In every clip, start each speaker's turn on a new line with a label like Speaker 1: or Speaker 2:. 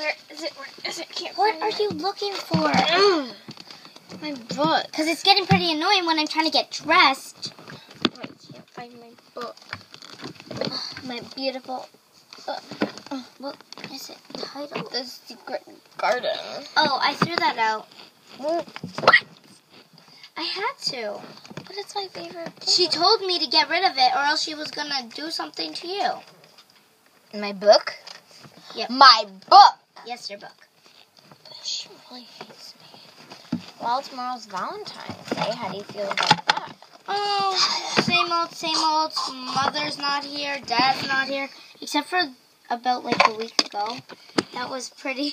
Speaker 1: Where is it? Where is it?
Speaker 2: What are you looking for?
Speaker 1: My book.
Speaker 2: Because it's getting pretty annoying when I'm trying to get dressed.
Speaker 1: I can't find my book.
Speaker 2: My beautiful... what is it titled?
Speaker 1: The Secret Garden.
Speaker 2: Oh, I threw that out.
Speaker 1: What?
Speaker 2: I had to.
Speaker 1: But it's my favorite book.
Speaker 2: She told me to get rid of it or else she was going to do something to you.
Speaker 1: My book?
Speaker 2: Yep.
Speaker 1: My book!
Speaker 2: Yes, your book.
Speaker 1: She really hates me. Well, tomorrow's Valentine's Day. How do you feel about that?
Speaker 2: Oh, same old, same old. Mother's not here. Dad's not here. Except for about like a week ago. That was pretty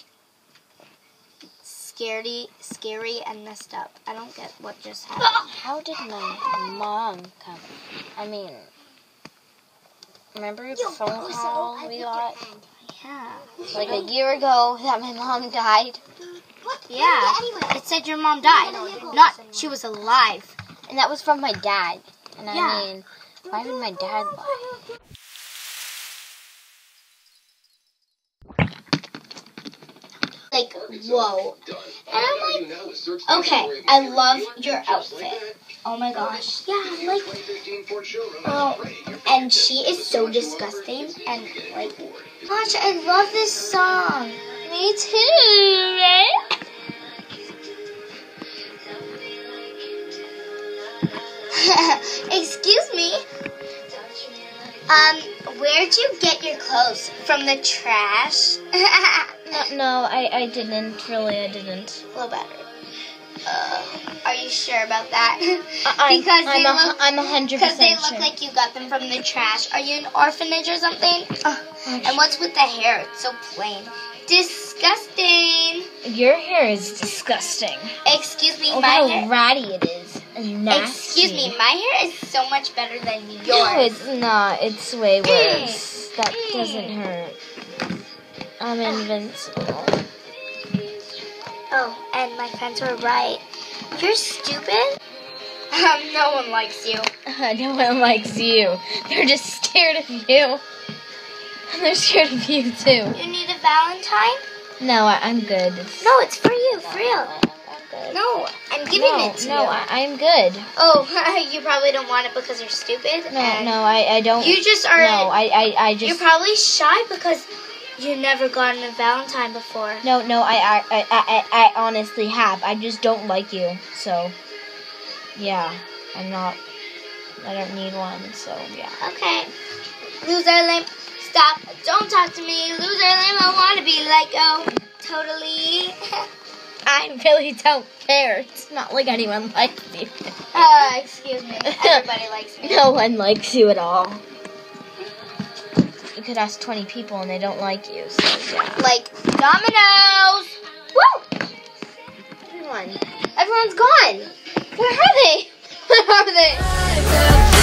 Speaker 2: scary and messed up. I don't get what just happened.
Speaker 1: How did my mom come? I mean, remember the phone call we got?
Speaker 2: Yeah.
Speaker 1: Like a year ago that my mom died?
Speaker 2: Yeah. It said your mom died. Not she was alive.
Speaker 1: And that was from my dad. And
Speaker 2: Yeah.
Speaker 1: I mean, why would my dad lie?
Speaker 2: Like, whoa. And I'm like, okay, I love your outfit. Oh my gosh. Yeah, like, oh, and she is so disgusting. And like, gosh, I love this song.
Speaker 1: Me too, right?
Speaker 2: Excuse me. Where'd you get your clothes? From the trash?
Speaker 1: No, I didn't. Really, I didn't.
Speaker 2: A little better. Are you sure about that?
Speaker 1: I'm 100%
Speaker 2: Because they
Speaker 1: sure.
Speaker 2: look like you got them from the trash. Are you an orphanage or something? And what's with the hair? It's so plain. Disgusting.
Speaker 1: Your hair is disgusting.
Speaker 2: Excuse me,
Speaker 1: Oh,
Speaker 2: my
Speaker 1: how
Speaker 2: hair.
Speaker 1: ratty it is. And nasty.
Speaker 2: Excuse me, my hair is so much better than yours.
Speaker 1: No, it's not. It's way worse. That doesn't hurt. I'm invincible.
Speaker 2: Oh, and my friends were right. You're stupid. No one likes you.
Speaker 1: No one likes you. They're just scared of you. And they're scared of you too.
Speaker 2: You need a Valentine?
Speaker 1: No, I'm good.
Speaker 2: No, it's for you, for real.
Speaker 1: I'm good.
Speaker 2: No, I'm giving it to you.
Speaker 1: I'm good.
Speaker 2: Oh, you probably don't want it because you're stupid?
Speaker 1: No, I don't.
Speaker 2: You just are...
Speaker 1: No, I just...
Speaker 2: You're probably shy because you've never gotten a Valentine before.
Speaker 1: No, I honestly have. I just don't like you. So, yeah. I don't need one, so, yeah.
Speaker 2: Okay. Loser, lame. Stop. Don't talk to me. Loser, lame. I want to be like, oh, totally.
Speaker 1: I really don't care. It's not like anyone likes me.
Speaker 2: Excuse me. Everybody likes me.
Speaker 1: No one likes you at all. You could ask 20 people and they don't like you, so yeah.
Speaker 2: Like dominoes. Woo! Everyone's gone.
Speaker 1: Where are they?
Speaker 2: Where are they?